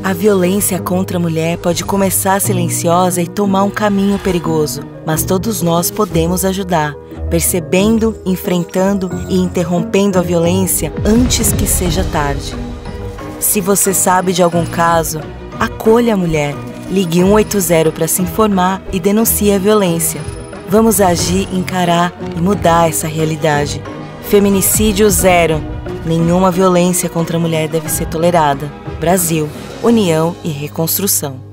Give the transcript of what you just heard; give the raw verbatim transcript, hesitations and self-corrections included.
A violência contra a mulher pode começar silenciosa e tomar um caminho perigoso, mas todos nós podemos ajudar, percebendo, enfrentando e interrompendo a violência antes que seja tarde. Se você sabe de algum caso, acolha a mulher, ligue um oito zero para se informar e denuncie a violência. Vamos agir, encarar e mudar essa realidade. Feminicídio zero. Nenhuma violência contra a mulher deve ser tolerada. Brasil, União e Reconstrução.